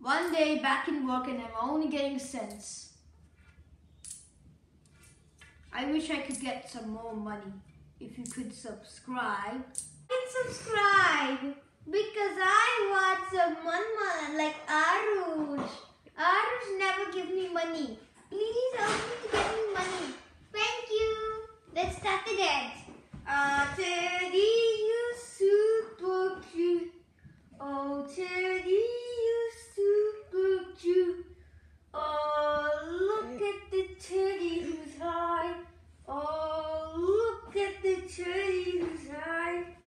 One day back in work and I'm only getting cents. I wish I could get some more money. If you could subscribe. Subscribe because I want someone like Aarush. Aarush never give me money. Please help me to get